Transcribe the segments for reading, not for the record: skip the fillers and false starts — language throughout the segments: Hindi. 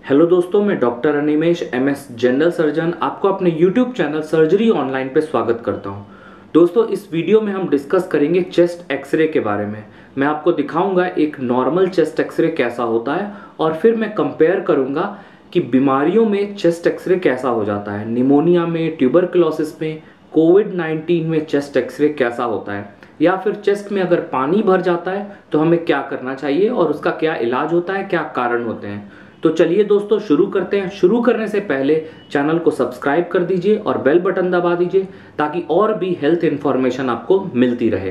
हेलो दोस्तों, मैं doctor Animesh MS general surgeon आपको अपने यूट्यूब चैनल सर्जरी ऑनलाइन पे स्वागत करता हूं। दोस्तों, इस वीडियो में हम डिस्कस करेंगे चेस्ट एक्सरे के बारे में। मैं आपको दिखाऊंगा एक नॉर्मल चेस्ट एक्सरे कैसा होता है और फिर मैं कंपेयर करूंगा कि बीमारियों में चेस्ट एक्सरे कैसा हो जाता है। निमोनिया में, ट्यूबरकुलोसिस में, कोविड-19 में चेस्ट एक्सरे कैसा होता है, या फिर चेस्ट में अगर पानी भर जाता है तो हमें क्या करना चाहिए और उसका क्या इलाज होता है, क्या कारण होते हैं। तो चलिए दोस्तों शुरू करते हैं। शुरू करने से पहले चैनल को सब्सक्राइब कर दीजिए और बेल बटन दबा दीजिए ताकि और भी हेल्थ इंफॉर्मेशन आपको मिलती रहे।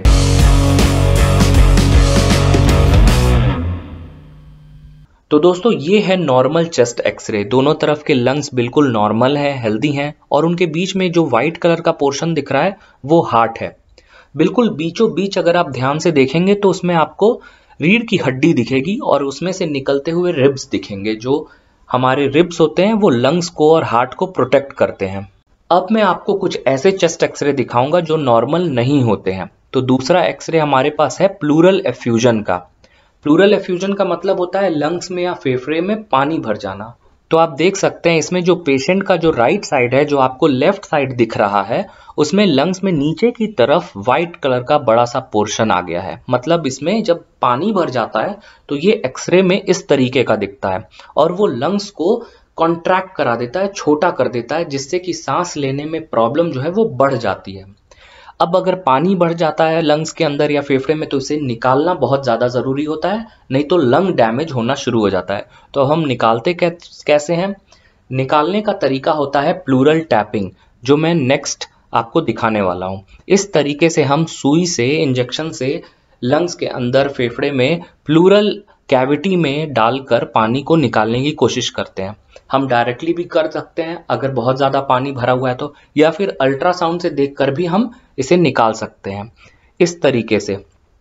तो दोस्तों ये है नॉर्मल चेस्ट एक्सरे। दोनों तरफ के लंग्स बिल्कुल नॉर्मल है, हेल्दी हैं और उनके बीच में जो व्हाइट कलर का पोर्शन दिख रहा है वो हार्ट है। बिल्कुल बीचों बीच अगर आप ध्यान से देखेंगे तो उसमें आपको रीढ़ की हड्डी दिखेगी और उसमें से निकलते हुए रिब्स दिखेंगे। जो हमारे रिब्स होते हैं वो लंग्स को और हार्ट को प्रोटेक्ट करते हैं। अब मैं आपको कुछ ऐसे चेस्ट एक्सरे दिखाऊंगा जो नॉर्मल नहीं होते हैं। तो दूसरा एक्सरे हमारे पास है प्लूरल एफ्यूजन का। प्लूरल एफ्यूजन का मतलब होता है लंग्स में या फेफड़े में पानी भर जाना। तो आप देख सकते हैं इसमें जो पेशेंट का जो राइट साइड है, जो आपको लेफ्ट साइड दिख रहा है, उसमें लंग्स में नीचे की तरफ व्हाइट कलर का बड़ा सा पोर्शन आ गया है। मतलब इसमें जब पानी भर जाता है तो ये एक्सरे में इस तरीके का दिखता है और वो लंग्स को कॉन्ट्रैक्ट करा देता है, छोटा कर देता है, जिससे कि सांस लेने में प्रॉब्लम जो है वो बढ़ जाती है। अब अगर पानी बढ़ जाता है लंग्स के अंदर या फेफड़े में तो इसे निकालना बहुत ज़्यादा ज़रूरी होता है, नहीं तो लंग डैमेज होना शुरू हो जाता है। तो हम निकालते कैसे हैं? निकालने का तरीका होता है प्लूरल टैपिंग, जो मैं नेक्स्ट आपको दिखाने वाला हूँ। इस तरीके से हम सुई से, इंजेक्शन से लंग्स के अंदर फेफड़े में प्लूरल कैविटी में डालकर पानी को निकालने की कोशिश करते हैं। हम डायरेक्टली भी कर सकते हैं अगर बहुत ज़्यादा पानी भरा हुआ है तो, या फिर अल्ट्रासाउंड से देखकर भी हम इसे निकाल सकते हैं। इस तरीके से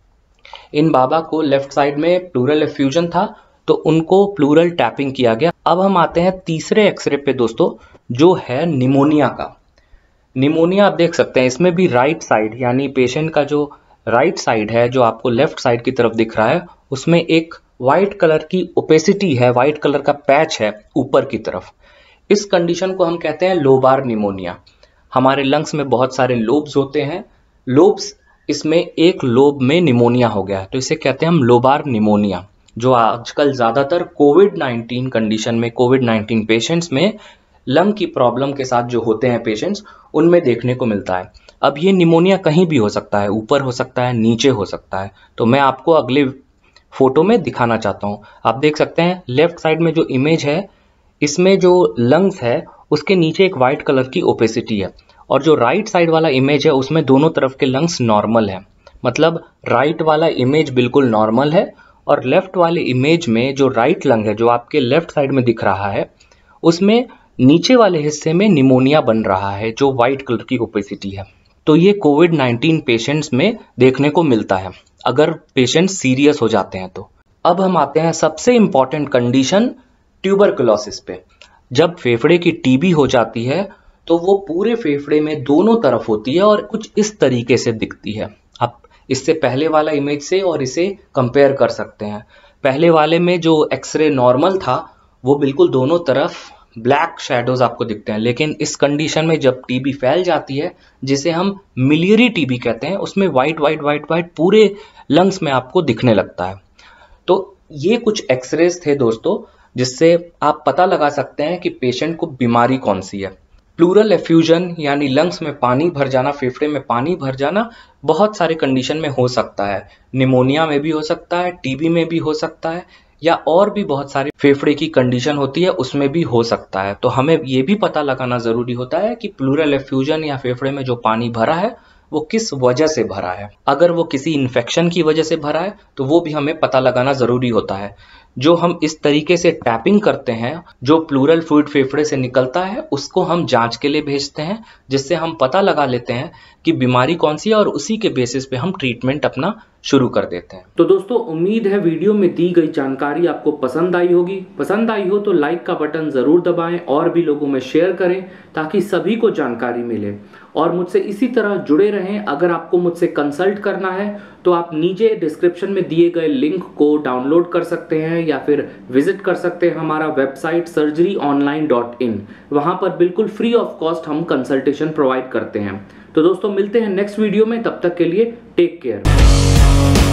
इन बाबा को लेफ्ट साइड में प्लूरल एफ्यूजन था तो उनको प्लूरल टैपिंग किया गया। अब हम आते हैं तीसरे एक्सरे पे दोस्तों, जो है निमोनिया का। निमोनिया आप देख सकते हैं इसमें भी राइट साइड, यानी पेशेंट का जो राइट साइड है, जो आपको लेफ्ट साइड की तरफ दिख रहा है, उसमें एक व्हाइट कलर की ओपेसिटी है, व्हाइट कलर का पैच है ऊपर की तरफ। इस कंडीशन को हम कहते हैं लोबार निमोनिया। हमारे लंग्स में बहुत सारे लोब्स होते हैं, लोब्स, इसमें एक लोब में निमोनिया हो गया तो इसे कहते हैं हम लोबार निमोनिया, जो आजकल ज्यादातर कोविड-19 कंडीशन में, कोविड-19 पेशेंट्स में लंग की प्रॉब्लम के साथ जो होते हैं पेशेंट्स, उनमें देखने को मिलता है। अब ये निमोनिया कहीं भी हो सकता है, ऊपर हो सकता है, नीचे हो सकता है। तो मैं आपको अगले फोटो में दिखाना चाहता हूँ। आप देख सकते हैं लेफ्ट साइड में जो इमेज है, इसमें जो लंग्स है उसके नीचे एक व्हाइट कलर की ओपेसिटी है, और जो राइट साइड वाला इमेज है उसमें दोनों तरफ के लंग्स नॉर्मल है। मतलब राइट वाला इमेज बिल्कुल नॉर्मल है और लेफ्ट वाले इमेज में जो राइट लंग है, जो आपके लेफ्ट साइड में दिख रहा है, उसमें नीचे वाले हिस्से में निमोनिया बन रहा है, जो व्हाइट कलर की ओपेसिटी है। तो ये कोविड-19 पेशेंट्स में देखने को मिलता है अगर पेशेंट सीरियस हो जाते हैं तो। अब हम आते हैं सबसे इंपॉर्टेंट कंडीशन ट्यूबरकुलोसिस पे। जब फेफड़े की टीबी हो जाती है तो वो पूरे फेफड़े में दोनों तरफ होती है और कुछ इस तरीके से दिखती है। आप इससे पहले वाला इमेज से और इसे कंपेयर कर सकते हैं। पहले वाले में जो एक्सरे नॉर्मल था वो बिल्कुल दोनों तरफ ब्लैक शैडोज आपको दिखते हैं, लेकिन इस कंडीशन में जब टीबी फैल जाती है, जिसे हम मिलियरी टीबी कहते हैं, उसमें व्हाइट व्हाइट व्हाइट व्हाइट पूरे लंग्स में आपको दिखने लगता है। तो ये कुछ एक्सरेज थे दोस्तों, जिससे आप पता लगा सकते हैं कि पेशेंट को बीमारी कौन सी है। प्लूरल एफ्यूजन यानी लंग्स में पानी भर जाना, फेफड़े में पानी भर जाना बहुत सारे कंडीशन में हो सकता है। निमोनिया में भी हो सकता है, टीबी में भी हो सकता है, या और भी बहुत सारी फेफड़े की कंडीशन होती है उसमें भी हो सकता है। तो हमें ये भी पता लगाना जरूरी होता है कि प्लूरल एफ्यूजन या फेफड़े में जो पानी भरा है वो किस वजह से भरा है। अगर वो किसी इन्फेक्शन की वजह से भरा है तो वो भी हमें पता लगाना जरूरी होता है। जो हम इस तरीके से टैपिंग करते हैं, जो प्लूरल फ्लूइड फेफड़े से निकलता है, उसको हम जांच के लिए भेजते हैं, जिससे हम पता लगा लेते हैं कि बीमारी कौन सी है और उसी के बेसिस पे हम ट्रीटमेंट अपना शुरू कर देते हैं। तो दोस्तों उम्मीद है वीडियो में दी गई जानकारी आपको पसंद आई होगी। पसंद आई हो तो लाइक का बटन जरूर दबाएं और भी लोगों में शेयर करें ताकि सभी को जानकारी मिले। और मुझसे इसी तरह जुड़े रहें। अगर आपको मुझसे कंसल्ट करना है तो आप नीचे डिस्क्रिप्शन में दिए गए लिंक को डाउनलोड कर सकते हैं या फिर विजिट कर सकते हैं हमारा वेबसाइट surgeryonline.in। वहां पर बिल्कुल फ्री ऑफ कॉस्ट हम कंसल्टेशन प्रोवाइड करते हैं। तो दोस्तों मिलते हैं नेक्स्ट वीडियो में, तब तक के लिए टेक केयर।